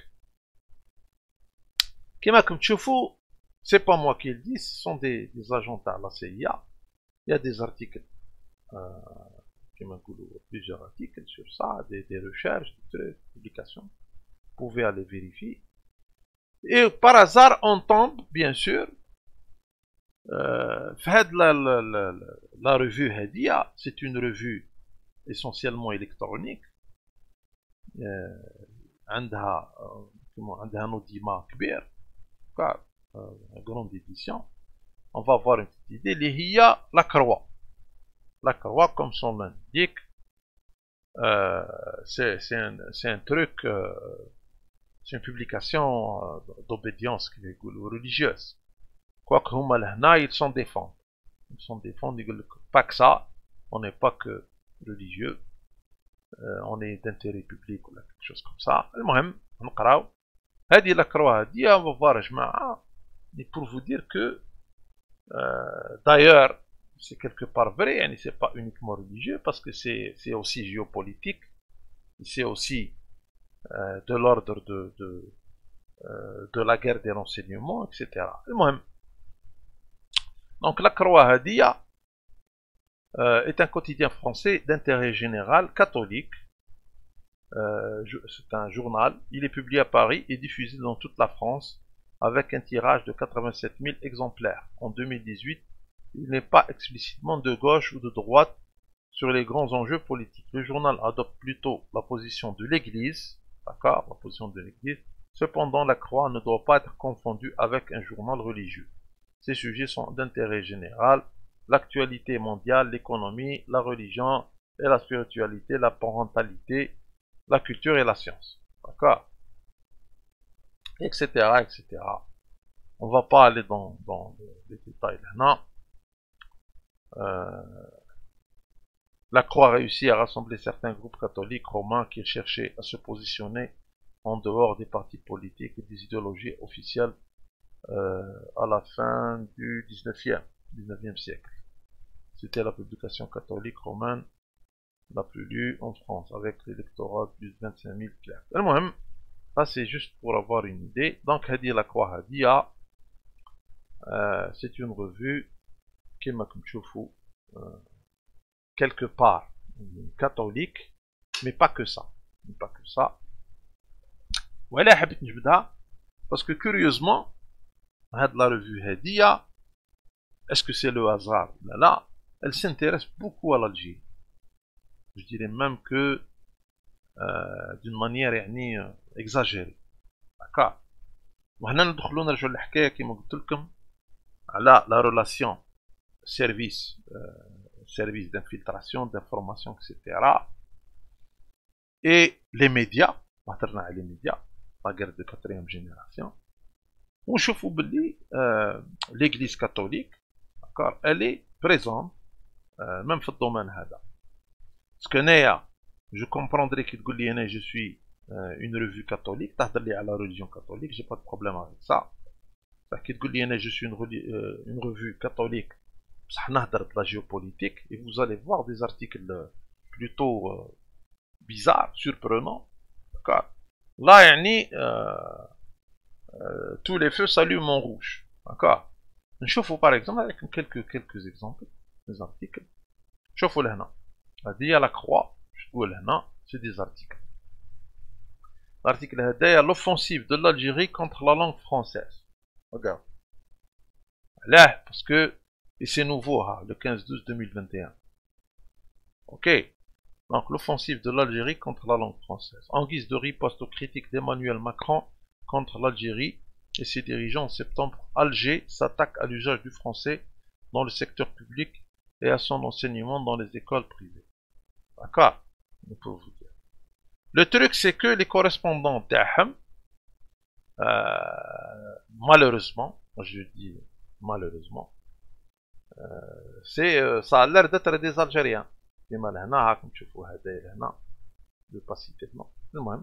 comme tu vois, c'est pas moi qui le dis, ce sont des, des agents de la C I A. Il y a des articles, euh, plusieurs articles sur ça, des, des recherches, des publications. Vous pouvez aller vérifier. Et par hasard, on tombe, bien sûr, euh, la, la, la, la revue Hadia, c'est une revue essentiellement électronique. Euh, عندها عندها un audimat كبير, une grande édition. On va avoir une petite idée. اللي هي la croix. La croix, comme son nom l'indique, euh, c'est un, un truc, euh, c'est une publication euh, d'obédience religieuse. Quoique ils s'en défendent. Ils s'en défendent, ils disent pas que ça, on n'est pas que religieux, euh, on est d'intérêt public ou quelque chose comme ça. المهم نقراو هذه لاكروا هذه on va voir يا جماعة. Mais pour vous dire que euh, d'ailleurs c'est quelque part vrai, يعني c'est pas uniquement religieux parce que c'est c'est aussi géopolitique, c'est aussi euh, de l'ordre de de euh, de la guerre des renseignements, et cetera. المهم donc la Croix Hadia euh, est un quotidien français d'intérêt général catholique. Euh, c'est un journal, il est publié à Paris et diffusé dans toute la France avec un tirage de quatre-vingt-sept mille exemplaires. En deux mille dix-huit, il n'est pas explicitement de gauche ou de droite sur les grands enjeux politiques. Le journal adopte plutôt la position de l'Église, d'accord, la position de l'Église. Cependant, la Croix ne doit pas être confondue avec un journal religieux. Ces sujets sont d'intérêt général, l'actualité mondiale, l'économie, la religion et la spiritualité, la parentalité, la culture et la science, d'accord, etc., et cetera. On va pas aller dans, dans les détails maintenant. Euh, la Croix réussit à rassembler certains groupes catholiques romains qui cherchaient à se positionner en dehors des partis politiques et des idéologies officielles euh, à la fin du dix-neuvième siècle. C'était la publication catholique romaine la plus lue en France, avec l'électorat de vingt-cinq mille clercs. المهم, ça c'est juste pour avoir une idée. Donc, Hadi la Croix Hadia, euh, c'est une revue qui m'a comme choufou, euh, quelque part catholique, mais pas que ça. Mais pas que ça. Voilà, حبيت نجبدها parce que curieusement, هاد la revue Hadia, est-ce que c'est le hasard? Là, là, elle s'intéresse beaucoup à l'Algérie. Je dirais même que euh, d'une manière يعني exagérée. d'accord. وهنا ندخلوا نرجعوا للحكايه كما قلت لكم على la relation service euh, service d'infiltration, d'information, et cetera. Et les médias, هضرنا على les médias, la guerre de quatrième génération. ونشوفوا باللي euh, l'église catholique, d'accord, elle est présente euh, même في الدومين هذا. Parce que Néa, je comprendrais qu'il te dise je suis euh, une revue catholique, tu as dit à la religion catholique, j'ai pas de problème avec ça. Parce qu'il te dise je suis une, euh, une revue catholique, ça n'a pas de la géopolitique, et vous allez voir des articles plutôt euh, bizarres, surprenants. D'accord. Là, yani, euh, euh, tous les feux s'allument en rouge. D'accord. نشوفوا par exemple avec quelques quelques exemples des articles. شوفوا لهنا. هذه la croix. C'est des articles. L'article هذايا l'offensive de l'Algérie contre la langue française. Regarde. Là, parce que et c'est nouveau, hein, le quinze douze deux mille vingt et un. Ok. Donc l'offensive de l'Algérie contre la langue française. En guise de riposte aux critiques d'Emmanuel Macron contre l'Algérie et ses dirigeants en septembre, Alger s'attaque à l'usage du français dans le secteur public et à son enseignement dans les écoles privées. D'accord. Pour vous dire. Le truc, c'est que les correspondants d'Ahem, euh, malheureusement, je dis malheureusement, euh, c'est, euh, ça a l'air d'être des Algériens. كما لهنا راكم تشوفوا هذا لهنا de pas citer de nom. المهم,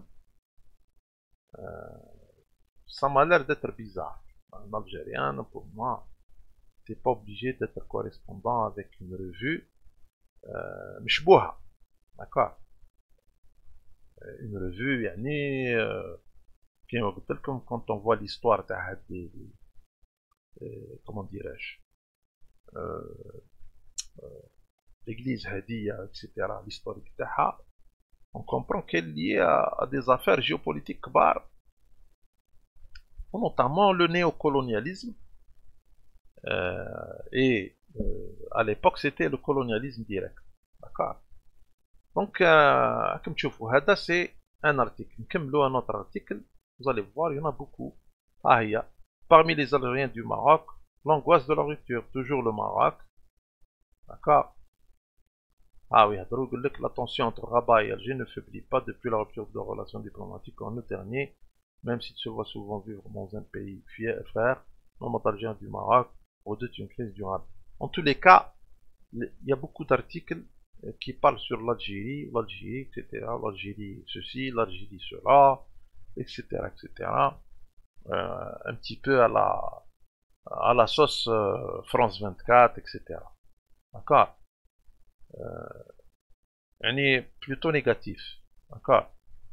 ça m'a l'air d'être bizarre. Un Algérien, pour moi, t'es pas obligé d'être correspondant avec une revue euh, مشبوهة. D'accord. Une revue, يعني, euh, كما قلت لكم, quand on voit l'histoire تاع هذه, euh, comment dirais-je, euh, euh, l'église Hadia, et cetera, l'historique تاعها, on comprend qu'elle est liée à, à des affaires géopolitiques كبار, notamment le néocolonialisme, euh, et euh, à l'époque c'était le colonialisme direct. D'accord. Donc, euh, comme tu vois, c'est un article. Comme un autre article, vous allez voir, il y en a beaucoup. Ah, il y a, parmi les Algériens du Maroc, l'angoisse de la rupture, toujours le Maroc. D'accord. Ah oui, la tension entre Rabat et Alger ne faiblit pas depuis la rupture de relations diplomatiques en août dernier, même s'il se voit souvent vivre dans un pays fier, frère, nombre d'Algériens du Maroc redoutent une crise durable. En tous les cas, il y a beaucoup d'articles qui parlent sur l'Algérie, l'Algérie, et cetera. L'Algérie ceci, l'Algérie cela, et cetera, et cetera. euh, un petit peu à la, à la sauce euh, France vingt-quatre, et cetera. D'accord. euh, يعني plutôt négatif. D'accord.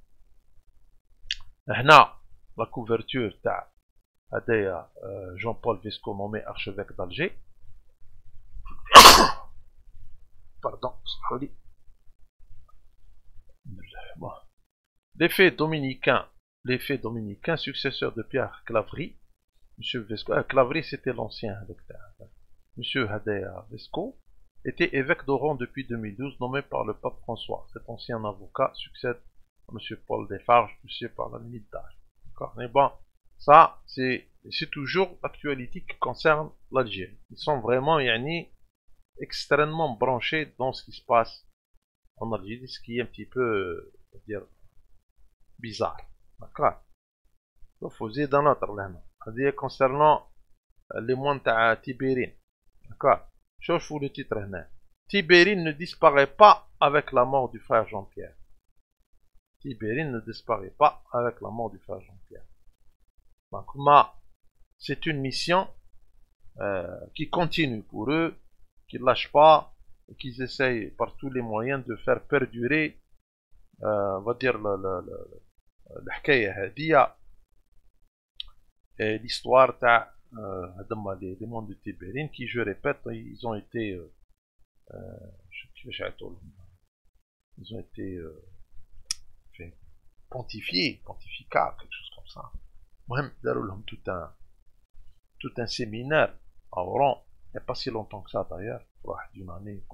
هنا la couverture تاع هدايا جون بول فيسكو nommé archevêque d'Alger. Pardon, bon. L'effet dominicain, l'effet dominicain, successeur de Pierre Claverie, Monsieur Vesco, euh, Claverie c'était l'ancien évêque, Monsieur Hadea Vesco, était évêque d'Oran depuis deux mille douze, nommé par le pape François. Cet ancien avocat succède à Monsieur Paul Desfarges, poussé par la limite d'âge. D'accord. Mais bon, ça, c'est toujours l'actualité qui concerne l'Algérie. Ils sont vraiment, yani, extrêmement branchés dans ce qui se passe en Algérie, ce qui est un petit peu, on va dire, bizarre. D'accord. Il faut dire dans notre langue. C'est-à-dire concernant les moines de Tibérine. D'accord. Je vous le titre là. Tibérine ne disparaît pas avec la mort du frère Jean-Pierre. Tibérine ne disparaît pas avec la mort du frère Jean-Pierre. Donc, c'est une mission euh, qui continue pour eux, qui ne lâchent pas, et qu'ils essayent par tous les moyens de faire perdurer, euh, on va dire, le, le, le, et l'histoire euh, des, des mondes de Tibérine qui, je répète, ils ont été euh, euh, ils ont été euh, pontifiés, pontificats, quelque chose comme ça. Même tout un tout un séminaire à Oran, il n'y a pas si longtemps que ça d'ailleurs, d'une année.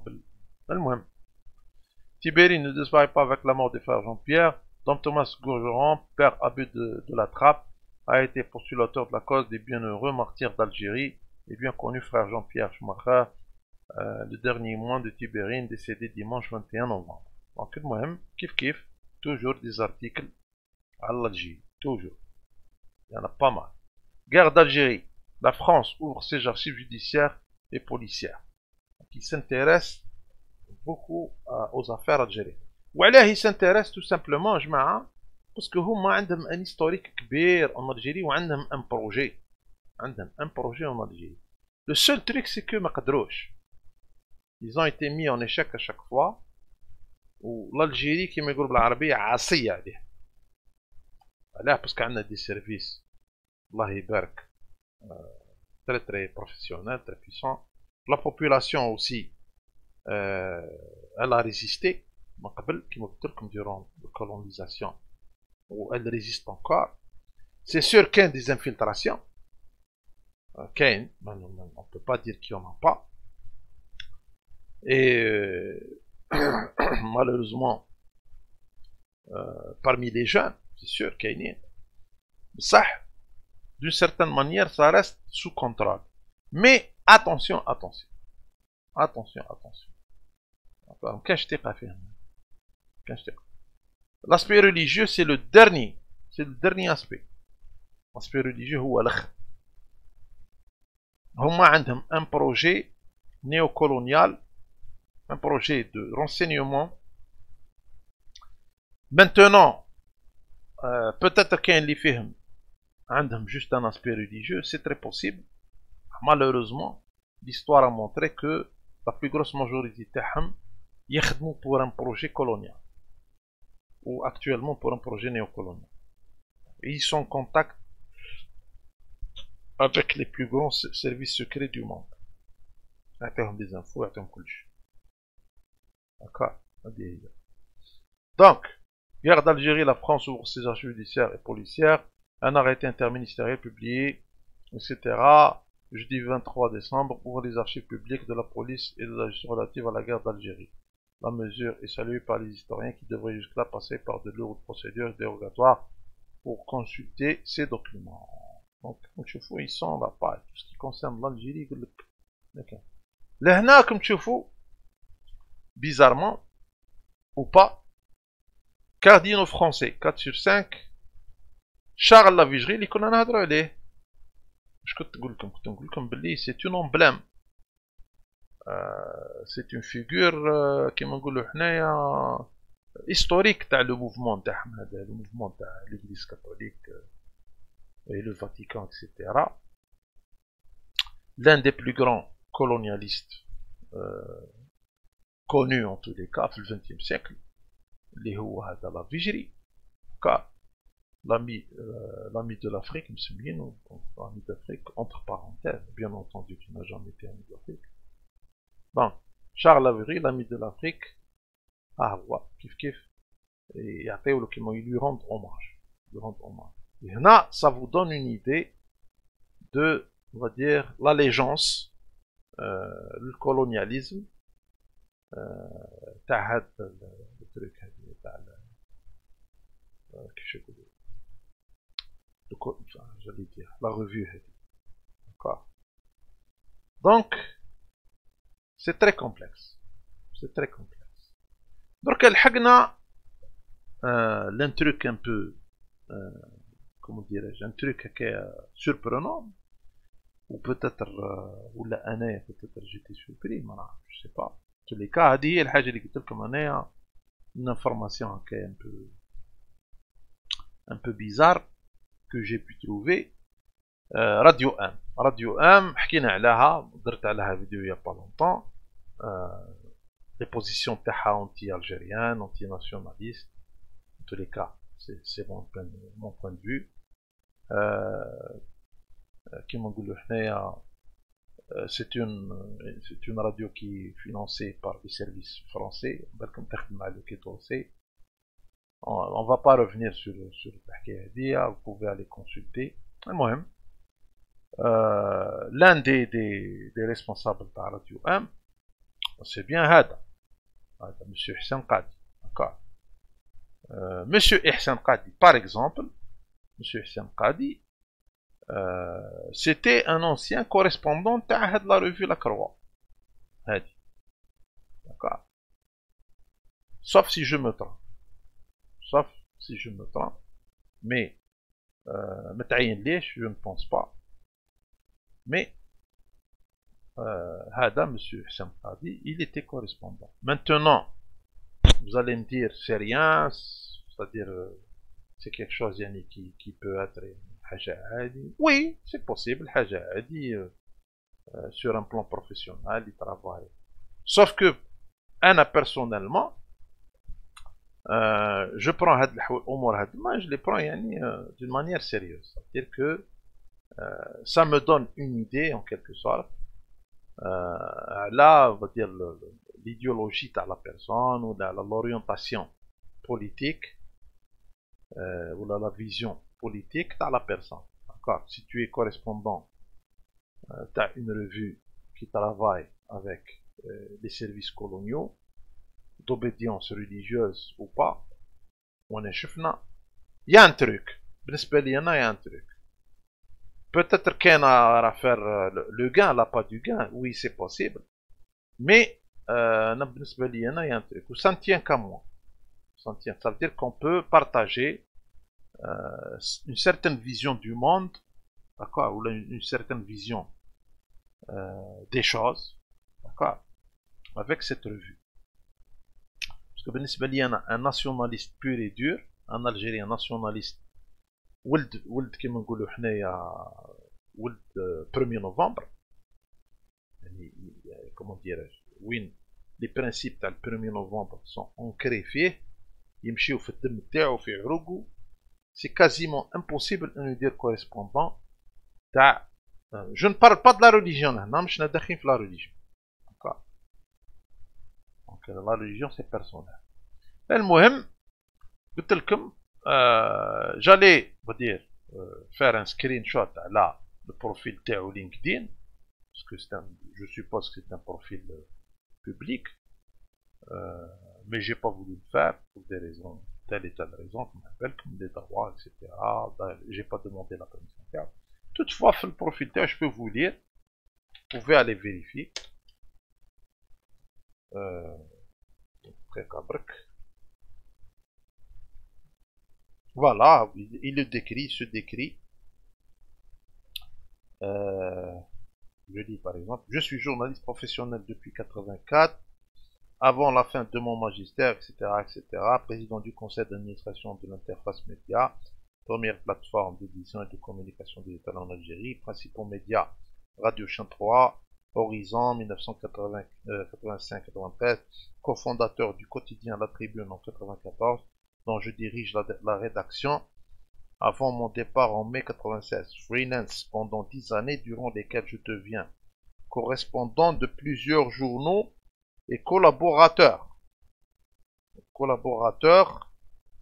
Tibérine ne disparaît pas avec la mort des frères Jean-Pierre. Dom Thomas Gourgeron, père abbé de, de la Trappe, a été postulateur de la cause des bienheureux martyrs d'Algérie et bien connu frère Jean-Pierre Schumacher, euh, le dernier mois de Tibérine, décédé dimanche vingt et un novembre. Donc, moi-même, kif kif, toujours des articles à l'Algérie, toujours. Il y en a pas mal. Guerre d'Algérie. La France ouvre ses archives judiciaires et policières, qui s'intéressent beaucoup euh, aux affaires algériennes. وعلاه ils s'intéressent tout simplement جماعة parce que هما عندهم un historique كبير en Algérie وعندهم un projet عندهم un projet en Algérie. Le seul truc c'est que ما قدروش. Ils ont été mis en échec à chaque fois والألجيري كما يقولوا بالعربية عاصية عليه. علاه parce que عندنا des services الله يبارك très très professionnels, très puissants. La population aussi euh, elle a résisté durant la colonisation, ou elle résiste encore. C'est sûr qu'il y a des infiltrations, euh, on ne peut pas dire qu'il n'y en a pas. Et euh, malheureusement, euh, parmi les jeunes, c'est sûr qu'il y a. Ça, d'une certaine manière, ça reste sous contrôle. Mais attention, attention. Attention, attention. L'aspect religieux, c'est le dernier. C'est le dernier aspect. L'aspect religieux, هو الآخر. هما عندهم un projet néocolonial, un projet de renseignement. Maintenant, euh, peut-être qu'il y a عندهم juste un aspect religieux, c'est très possible. Malheureusement, l'histoire a montré que la plus grosse majorité تاعهم يخدموا pour un projet colonial ou actuellement pour un projet néocolonial. Et ils sont en contact avec les plus grands services secrets du monde. Ils des infos, ils ont D'accord. Donc, guerre d'Algérie, la France ouvre ses archives judiciaires et policières. Un arrêté interministériel publié, et cetera. Jeudi vingt-trois décembre, ouvre les archives publiques de la police et de la justice relative à la guerre d'Algérie. La mesure est saluée par les historiens qui devraient jusque-là passer par de lourdes procédures dérogatoires pour consulter ces documents. Donc, ils sont là pas tout ce qui concerne l'Algérie. Là, comme tu vois, bizarrement, ou pas, cardinaux français, quatre sur cinq, Charles Lavigerie, les qu'on en a drôlé. Je peux te dire comme c'est un emblème. Euh, c'est une figure qui euh, historique dans le mouvement de le mouvement de l'Église catholique. et le Vatican, et cetera. L'un des plus grands colonialistes euh, connus en tous les cas في le vingtième siècle, اللي هو هذا لافيجري car l'ami euh, l'ami de l'Afrique, مسمينه l'ami d'Afrique entre parenthèses, bien entendu qui n'a jamais été ami d'Afrique. Bon, Charles Laverie, l'ami de l'Afrique, ah ouais, kif kif, et يعطيو له كيما ils lui rendent hommage, ils lui rendent hommage. Et là, ça vous donne une idée de, on va dire, l'allégeance, euh, le colonialisme, تاع هاد التريك هادي تاع كيفاش يقولوا j'allais dire la revue هادي. D'accord. Donc c'est très complexe, c'est très complexe. Donc لحقنا euh, l'un truc un peu euh, comment dirais-je, un truc هكا surprenant ou peut-être euh, ولا انايا peut-être j'étais surpris ما نعرف je sais pas. tous les cas هذه هي الحاجه اللي قلت لكم انايا une information هكا un peu un peu bizarre que j'ai pu trouver. euh, Radio un Radio un حكينا عليها درت عليها فيديو يا با لونطون. les positions تاعها anti algérienne anti nationaliste en tous les cas c'est c'est mon point mon point de vue. كيما نقولوا حنايا c'est une c'est une radio qui est financée par des services français. بالكم تخدم على le on va pas revenir sur sur الحكايه هذه, vous pouvez aller consulter. المهم euh, l'un des, des, des responsables de Radio un c'est bien هذا هذا monsieur Ihsan Qadi. D'accord. euh, monsieur Ihsan Qadi par exemple, monsieur Ihsan Qadi Euh, c'était un ancien correspondant de la revue La Croix. D'accord. Sauf si je me trompe. Sauf si je me trompe. Mais, euh, je ne pense pas. Mais, Hada, euh, monsieur Ihsan Qadi, il était correspondant. Maintenant, vous allez me dire, c'est rien, c'est-à-dire, euh, c'est quelque chose yani, qui, qui peut être. Oui, c'est possible, euh, sur un plan professionnel, il travaille. Sauf que, Anna personnellement, euh, je prends je les prends yani, euh, d'une manière sérieuse. C'est-à-dire que euh, ça me donne une idée, en quelque sorte, euh, là, on va dire l'idéologie de la personne ou l'orientation politique euh, ou la, la vision politique dans la personne. D'accord. Si tu es correspondant, euh, tu as une revue qui travaille avec euh, les services coloniaux, d'obédience religieuse ou pas, on est chefna. Il y a un truc. Il y a un truc. Peut-être qu'elle a à faire le gain, là pas du gain. Oui, c'est possible. Mais, euh, il y a un truc. Ça ne tient qu'à moi. Ça veut dire qu'on peut partager Euh, une certaine vision du monde, d'accord, ou une, une certaine vision euh, des choses, d'accord, avec cette revue. Parce que il y a un nationaliste pur et dur, un Algérien nationaliste, ولد ولد كيما نقولوا حنايا ولد premier novembre, يعني comment dirais-je, وين les principes تاع le premier novembre sont ancrés فيه, يمشيو في الدم تاعو في عروقه. C'est quasiment impossible de nous dire correspondant. Je ne parle pas de la religion, je ne suis pas la religion. D'accord. Donc la religion c'est personnel. المهم قلت لكم j'allais dire faire un screenshot là le profil تاعو LinkedIn parce que c'est un, je suppose que c'est un profil public, euh, mais j'ai pas voulu le faire pour des raisons. Telle et telle raison, qu'on appelle comme des droits, et cetera. Ben, j'ai pas demandé la permission. Toutefois, sur le profil, je peux vous lire. Vous pouvez aller vérifier. Euh, voilà, il le décrit, il se décrit. Euh, je dis par exemple, je suis journaliste professionnel depuis quatre-vingt-quatre. Avant la fin de mon magistère, et cetera, et cetera, président du conseil d'administration de l'interface média, première plateforme d'édition et de communication digitale en Algérie, principaux médias, Radio Chaîne trois, Horizon, mille neuf cent quatre-vingt-cinq quatre-vingt-treize, cofondateur du quotidien La Tribune en quatre-vingt-quatorze, dont je dirige la, la rédaction, avant mon départ en mai quatre-vingt-seize, freelance pendant dix années durant lesquelles je deviens correspondant de plusieurs journaux et collaborateur. Collaborateur,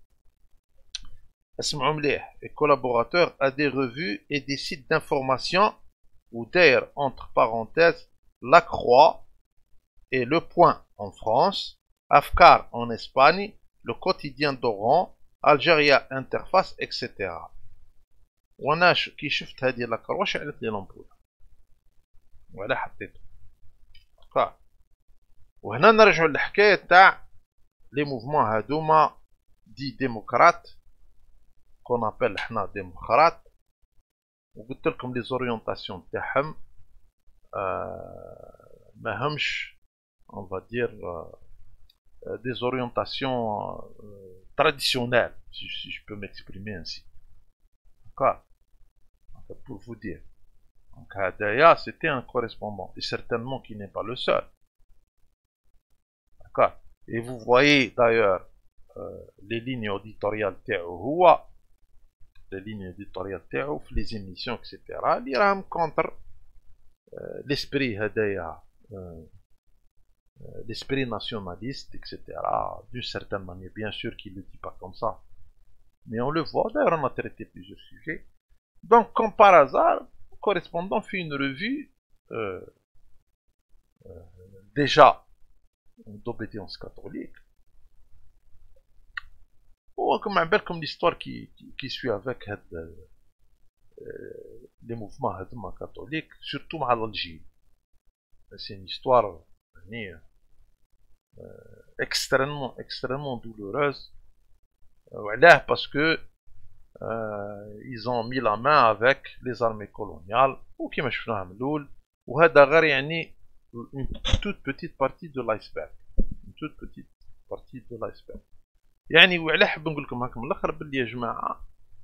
et collaborateur à des revues et des sites d'information, ou d'ailleurs, entre parenthèses, La Croix et Le Point en France, Afkar en Espagne, Le Quotidien d'Oran, Algéria Interface, et cetera. وانا كي شفت هذه لاكروه شعلت لي لامبول ولا حطيته. وهنا نرجعوا للحكايه تاع لي موفمون هادوما دي ديموقراط كون ابل حنا ديموقراط، وقلت لكم لي زوريونطاسيون تاعهم آه ما همش on va dire euh, des orientations euh, traditionnelles, si, si je peux m'exprimer ainsi. D'accord, pour vous dire. Donc Hadaya, c'était un correspondant, et certainement qui n'est pas le seul. D'accord. Et vous voyez d'ailleurs euh, les lignes éditoriales Théoua, les lignes éditoriales Théoua, les émissions, et cetera. L'Iram contre euh, l'esprit Hadaya, euh, l'esprit nationaliste, et cetera. D'une certaine manière, bien sûr qu'il ne le dit pas comme ça. Mais on le voit, d'ailleurs on a traité plusieurs sujets. Donc, comme par hasard, le correspondant fait une revue euh, euh, déjà d'obédience catholique. Ou comme un bel comme l'histoire qui, qui, qui suit avec euh, les mouvements catholiques, surtout à l'Algérie. C'est une histoire euh, extrêmement, extrêmement douloureuse. Voilà, parce que euh, ils ont mis la main avec les armées coloniales, ou qui مش فاهم الأول، وهذا غير يعني une toute petite partie de l'iceberg, une toute petite partie de l'iceberg. يعني وعلاه حاب نقول لكم هاكم الاخر باللي يا جماعه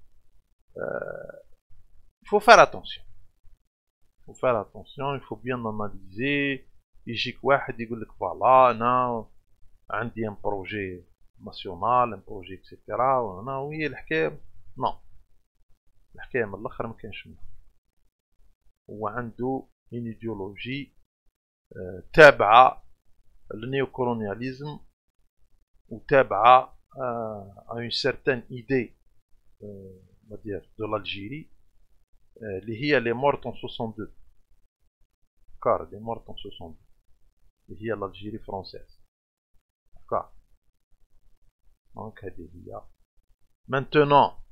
il faut faire attention, il faut faire attention, il faut bien analyser. يجيك واحد يقول لك فوالا انا عندي ان بروجي ناسيونال، ان بروجي اكسيتيرا، وانا وهي الحكايه نو، الحكايه من الاخر ما كانش منها. هو عنده une idéologie euh, تابعه للنيوكولونياليزم، وتابعه euh, à une certaine idée euh, on va dire de l'Algérie اللي هي les morts en soixante-deux، car les morts en soixante-deux اللي هي l'Algérie française. D'accord. Donc maintenant,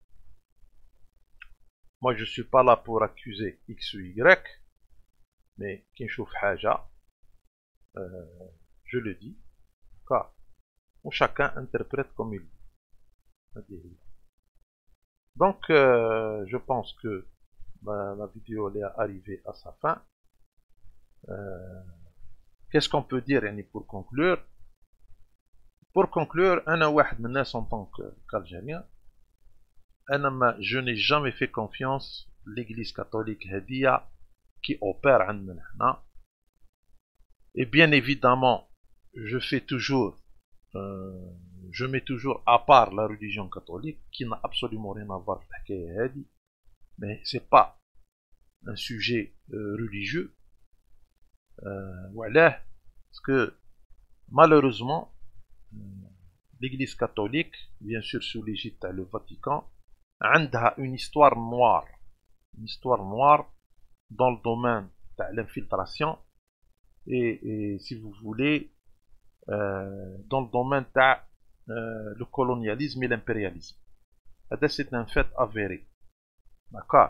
moi je suis pas là pour accuser X ou Y, mais qui chauffe haja, euh, je le dis, car chacun interprète comme il dit. Donc euh, je pense que bah, la vidéo est arrivée à sa fin. Euh, Qu'est-ce qu'on peut dire pour conclure? Pour conclure, أنا واحد من الناس en tant qu'Algérien, أنا je n'ai jamais fait confiance l'Église catholique هذيا qui opère عندنا هنا. Et bien évidemment, je fais toujours, euh, je mets toujours à part la religion catholique qui n'a absolument rien à voir avec الحكاية هذه, mais c'est pas un sujet euh, religieux. Euh, voilà, parce que malheureusement l'Église catholique, bien sûr sous l'égide le Vatican, a une histoire noire, une histoire noire dans le domaine de l'infiltration et, et si vous voulez euh, dans le domaine de euh, le colonialisme et l'impérialisme. C'est un fait avéré. D'accord.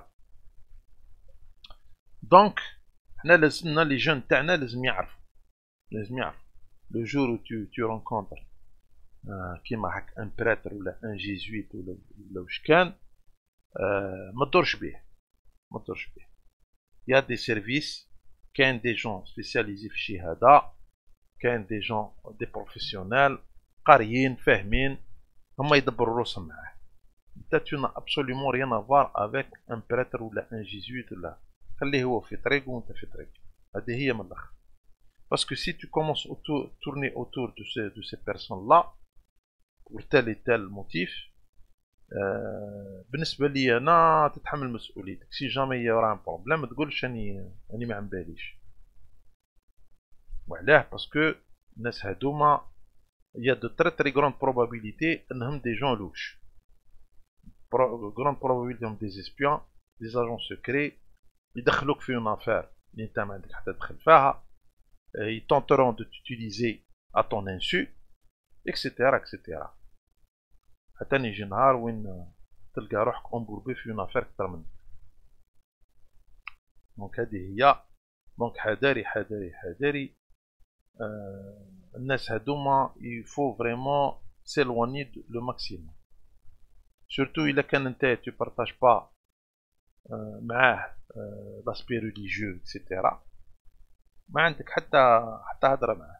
Donc, les jeunes تاعنا لازم يعرفوا لازم يعرفوا le jour où tu, tu rencontres كيما هاك ان بريتر ولا ان جيزويت ولا ولا واش كان ما تدورش بيه ما تدورش بيه. يا دي سيرفيس، كاين دي جون سبيسياليزي في الشهاده، كاين دي جون دي بروفيسيونيل قاريين فاهمين، هما يدبروا روسهم معاه. انت tu n'as absolument rien à voir avec un prêtre ولا un jésuite ولا خليه هو في طريق وانت في طريق. هذه هي من الاخر. Parce que si tu commences à tourner autour de ces, de ces personnes-là, pour tel et tel motif, euh, بالنسبة لي أنا تتحمل مسؤوليتك. Si jamais il y aura un problème, ما تقولش أني أني ما عم باليش. وعلاه؟ parce que الناس هادوما il y a de très très grandes probabilités أنهم des gens louches. grande probabilité أنهم des espions, des agents secrets, يدخلوك في une affaire اللي أنت ما عندك حتى تدخل فيها. Ils tenteront de t'utiliser à ton insu, et cetera et cetera. حتى يجي نهار وين تلقى روحك امبوربي في اون افير كتر منك. دونك هذه هي. دونك حذاري حذاري حذاري. آه الناس هادوما يفو فريمون سيلواني لو ماكسيموم. سورتو الا كان نتا تو بارطاج با آه معاه آه لاسبي ريليجيو اكسيتيرا، ما عندك حتى حتى هضره معاه.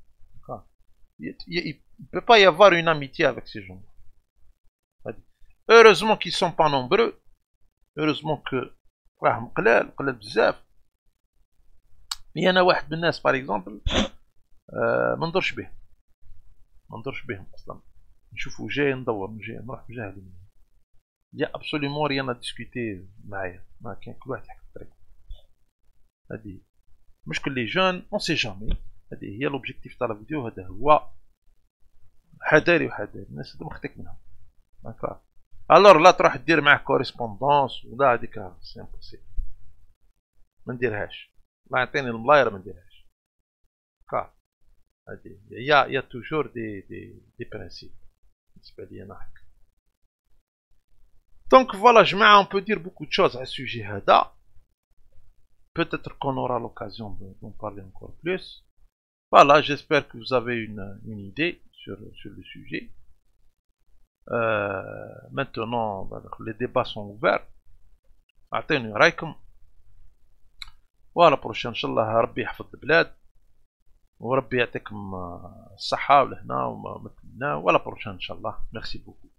Il ne peut pas y avoir une amitié avec ces gens. Heureusement qu'ils ne sont pas nombreux. Heureusement que راهم قلال قلال بزاف. مي انا واحد من الناس باغ اكزومبل ما ندورش بهم ما ندورش بهم اصلا. نشوفو جاي ندور جاي نروح بجهلي. يا ابسوليومون ريان ا ديسكوتي معايا، ما كاين كل واحد يحكي الطريق. هادي مشكل لي جون اون سي جامي. هذه هي لوبجيكتيف تاع الفيديو. هذا هو حذاري وحذاري. الناس هذوما خطيك منهم. داكوغ. الور لا تروح دير معاه كوريسبوندونس ولا هذيك سي امبوسيبل. ما نديرهاش. الله يعطيني الملاير ما نديرهاش. داكوغ. هذه هي يا توجور دي دي دي برانسيب بالنسبة لي أنا هكا. دونك فوالا جماعة اون بو دير بوكو دو شوز على السوجي هذا. Peut-être qu'on aura l'occasion d'en parler encore plus. Voilà, j'espère que vous avez une, une idée sur, sur le sujet. Euh, maintenant, les débats sont ouverts. أعطيني رأيكم. ولا بروشان إن شاء الله ربي يحفظ البلاد وربي يعطيكم الصحة والهنا وما مثلنا. ولا بروشان إن شاء الله. ميرسي بوكو.